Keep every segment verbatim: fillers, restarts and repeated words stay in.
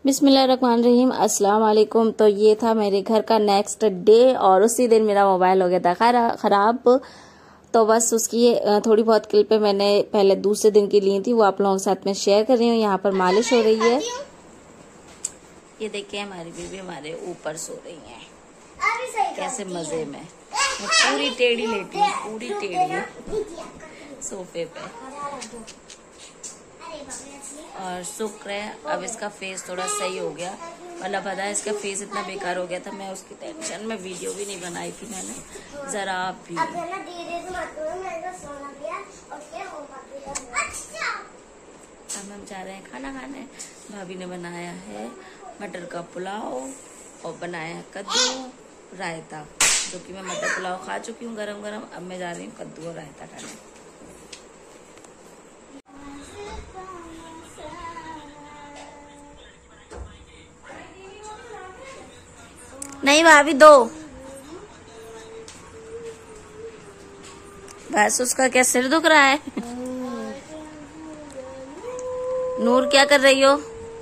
बिस्मिल्लाहिर्रहमानिर्रहीम, अस्सलाम वालेकुम। तो ये था मेरे घर का नेक्स्ट डे और उसी दिन मेरा मोबाइल हो गया था ख़राब। तो बस उसकी थोड़ी बहुत क्लिपें मैंने पहले दूसरे दिन की ली थी, वो आप लोगों के साथ में शेयर कर रही हूँ। यहाँ पर मालिश हो रही है। ये देखिए हमारी बीबी हमारे ऊपर सो रही है, कैसे मजे में। मैं पूरी टेढ़ी लेटी हूँ, पूरी टेढ़ी सोफे पे। और शुक्र है अब इसका फेस थोड़ा सही हो गया, वरना पता है इसका फेस इतना बेकार हो गया था। मैं उसकी टेंशन में वीडियो भी नहीं बनाई थी मैंने जरा भी। अब हम जा रहे हैं खाना खाने। भाभी ने बनाया है मटर का पुलाव और बनाया है कद्दू रायता, जो कि मैं मटर पुलाव खा चुकी हूँ गरम गरम। अब मैं जा रही हूँ कद्दू और रायता खाने। नहीं भाभी दो, बस उसका क्या सिर दुख रहा है। नूर क्या कर रही हो?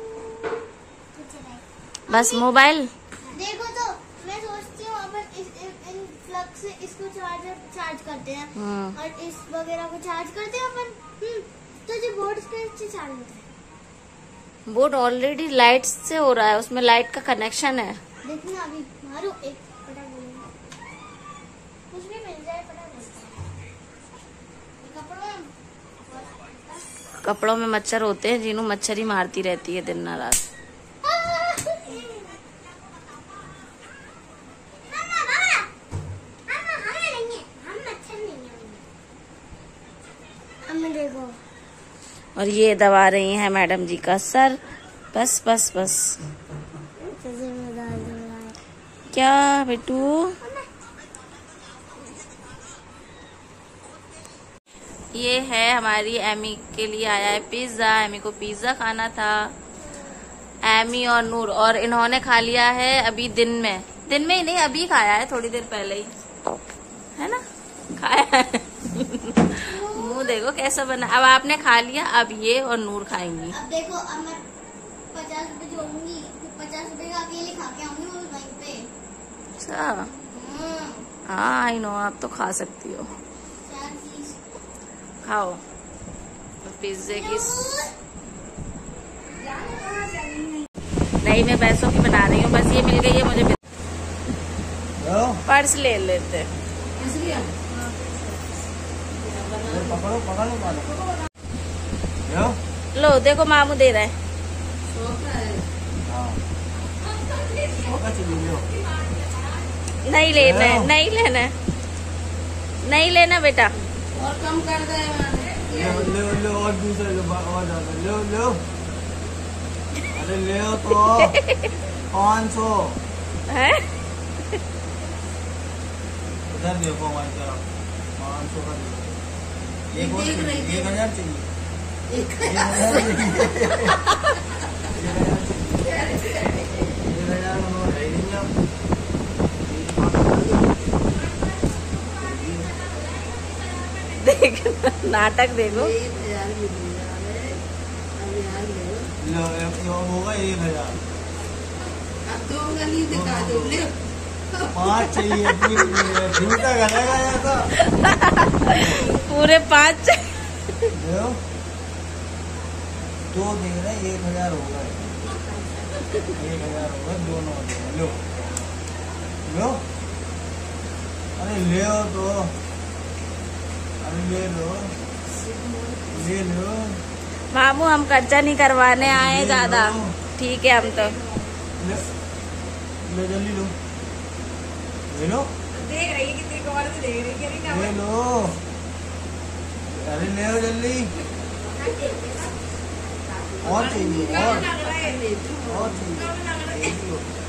बस मोबाइल देखो। तो मैं सोचती हूँ अपन इस, इन प्लग से इसको चार्जर चार्ज करते हैं और इस वगैरह को चार्ज करते हैं अपन। तो जो बोर्ड कैसे चार्ज होता है? बोर्ड ऑलरेडी लाइट से हो रहा है, उसमें लाइट का कनेक्शन है। देखना अभी मारो एक फटा बोलेगा, कुछ भी मिल जाए फटा बोलता है। कपड़ों में कपड़ों में मच्छर होते हैं, जीनू मच्छर ही मारती रहती है दिन ना रात। देखो। और ये दबा रही हैं मैडम जी का सर। बस बस बस क्या बेटू? ये है हमारी एमी के लिए आया है पिज्जा। एमी को पिज्जा खाना था। एमी और नूर और इन्होंने खा लिया है अभी दिन में दिन में ही नहीं, अभी खाया है थोड़ी देर पहले ही, है ना? खाया है। मुंह देखो कैसा बना। अब आपने खा लिया, अब ये और नूर खाएंगी। अब देखो, अब मैं पचास रुपए जोड़ूंगी, पचास रुपए का अकेले खा के आऊंगी वो वहीं पे। अच्छा हाँ आई नो, आप तो खा सकती हो, खाओ पिज्जे की। नहीं मैं पैसों की बना रही हूँ, बस ये मिल गई है मुझे। पर्स ले लेते पकड़ो पकड़ो लो, देखो मामू दे रहा है। नहीं लेना है, नहीं लेना है, नहीं लेना बेटा। और कम कर दे। ले ले और दूसरे और ज्यादा ले ले। अरे ले तो पाँच सौ है। उधर देखो हमारी तरफ पाँच सौ का एक एक हजार चाहिए। एक हजार देख नाटक देखो। होगा एक हजार। अब दो गली दिखा दो, ले पाँच चाहिए। झूठा गलेगा या तो पूरे पाँच। दो देख रहे एक हजार होगा, एक हजार होगा दोनों। लो लो, अरे ले तो, अरे ले लो ले लो। मामू हम खर्चा नहीं करवाने आए ज्यादा, ठीक है हम तो। ले ले जल्दी लो, ले लो। देख रही है कितनी कमर से देख रही है। ले लो, अरे ले लो जल्दी। और चाहिए और और चाहिए।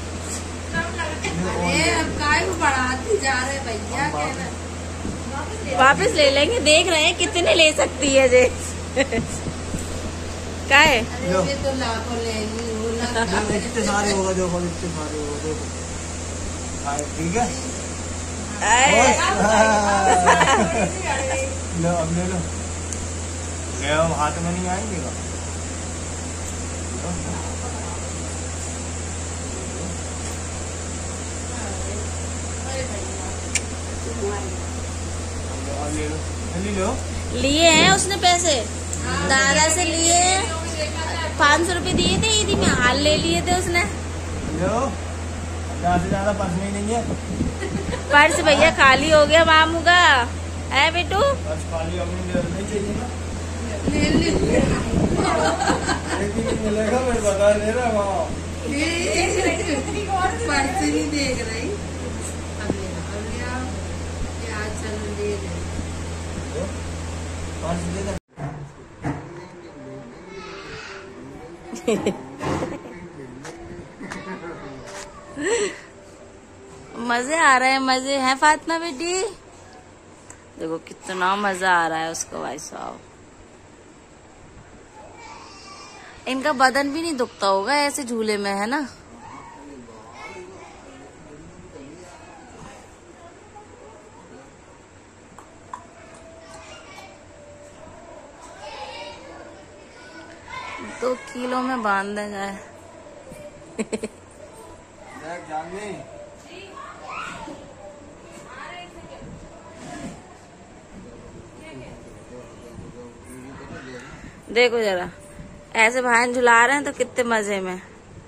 अब काय को बढ़ाती जा रहे भैया, वापस ले लेंगे, देख रहे हैं कितने ले सकती है जे। क्या है? ये तो लाखों लेंगी, वो लाख इतने सारे होगा, देखो इतने सारे होगा, देखो ठीक है। लो अब ले लो, ले हाथ में नहीं आएंगे। ले लो ले लो। लिए हैं उसने पैसे, दादा से लिए पाँच सौ रुपए दिए थे ईदी में, हाल ले लिए थे उसने। लो, ज्यादा से ज्यादा पर्स में नहीं है। पर्स भैया खाली हो गया मामू का, है बेटू? पर्स खाली अपनी नहीं चाहिए ना। ले ले एक ही मिलेगा, मैं बता दे रहा हूँ। पर्स नहीं देख रही। अब ले अब ले आओ, प्याज चलो दे दे। पर्स दे दे। मजे आ रहे हैं, मजे हैं फातिमा बेटी। देखो कितना मजा आ रहा है उसको भाई साहब। इनका बदन भी नहीं दुखता होगा ऐसे झूले में, है ना? दो किलो में बांध दे जाए। देखो जरा, ऐसे भाई झुला रहे हैं तो कितने मजे में,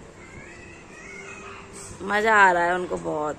मजा आ रहा है उनको बहुत।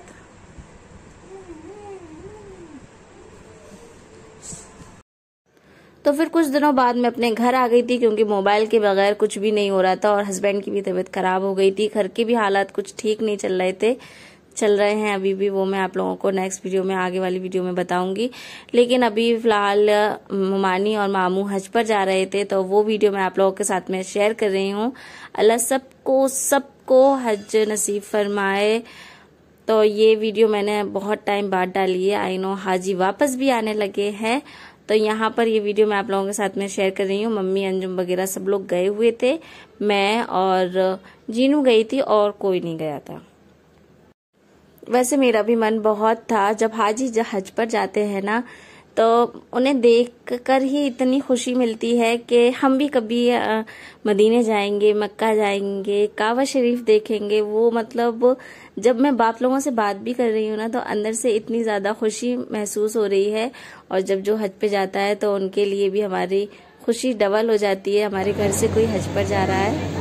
तो फिर कुछ दिनों बाद मैं अपने घर आ गई थी, क्योंकि मोबाइल के बगैर कुछ भी नहीं हो रहा था और हस्बैंड की भी तबीयत खराब हो गई थी। घर के भी हालात कुछ ठीक नहीं चल रहे थे, चल रहे हैं अभी भी। वो मैं आप लोगों को नेक्स्ट वीडियो में, आगे वाली वीडियो में बताऊंगी। लेकिन अभी फिलहाल मानी और मामू हज पर जा रहे थे, तो वो वीडियो मैं आप लोगों के साथ में शेयर कर रही हूँ। अल्लाह सबको सबको हज नसीब फरमाए। तो ये वीडियो मैंने बहुत टाइम बाद डाली है। आई नो हाजी वापस भी आने लगे हैं, तो यहाँ पर ये वीडियो मैं आप लोगों के साथ में शेयर कर रही हूँ। मम्मी, अंजुम वगैरह सब लोग गए हुए थे, मैं और जीनू गई थी और कोई नहीं गया था। वैसे मेरा भी मन बहुत था, जब हाजी हज पर जाते हैं ना, तो उन्हें देख कर ही इतनी खुशी मिलती है कि हम भी कभी मदीने जाएंगे, मक्का जाएंगे, काबा शरीफ देखेंगे। वो मतलब जब मैं बाप लोगों से बात भी कर रही हूँ ना, तो अंदर से इतनी ज्यादा खुशी महसूस हो रही है। और जब जो हज पे जाता है तो उनके लिए भी हमारी खुशी डबल हो जाती है। हमारे घर से कोई हज पर जा रहा है।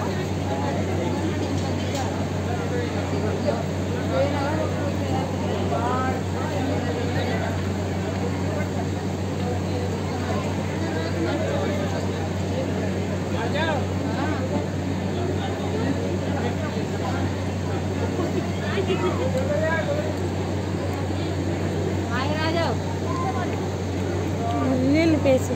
ले लो पैसे।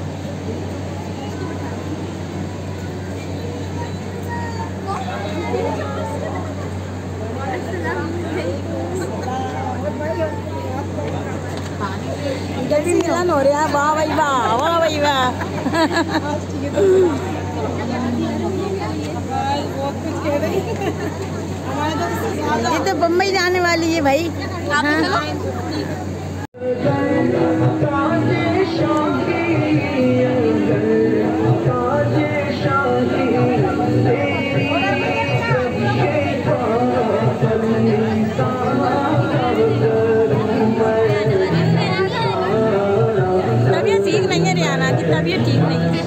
जल्दी मिलन हो रहा है। वाह भाई वाह, वाह भाई वाह। ये तो बम्बई जाने वाली है भाई। तबीयत ठीक नहीं है रियाना की, तबीयत ठीक नहीं है।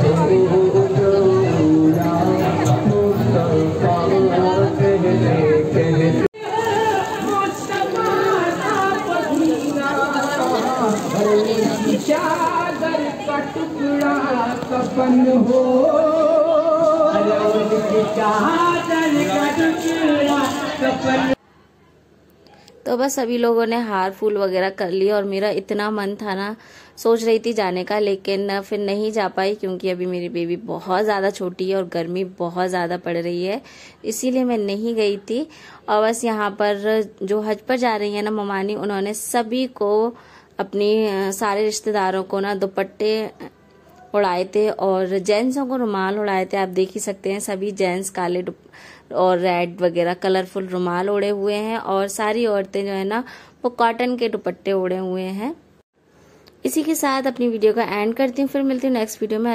चादर का टुकड़ा कफन हो, चादर का टुकड़ा कफन। तो बस सभी लोगों ने हार फूल वगैरह कर लिया और मेरा इतना मन था ना, सोच रही थी जाने का, लेकिन फिर नहीं जा पाई, क्योंकि अभी मेरी बेबी बहुत ज़्यादा छोटी है और गर्मी बहुत ज़्यादा पड़ रही है, इसीलिए मैं नहीं गई थी। और बस यहाँ पर जो हज पर जा रही है ना ममानी, उन्होंने सभी को, अपनी सारे रिश्तेदारों को ना दुपट्टे उड़ाए थे और जेंट्सों को रुमाल उड़ाए थे। आप देख ही सकते हैं, सभी जेंट्स काले और रेड वगैरह कलरफुल रुमाल ओढ़े हुए हैं और सारी औरतें जो है ना वो कॉटन के दुपट्टे ओढ़े हुए हैं। इसी के साथ अपनी वीडियो का एंड करती हूँ, फिर मिलती हूँ नेक्स्ट वीडियो में।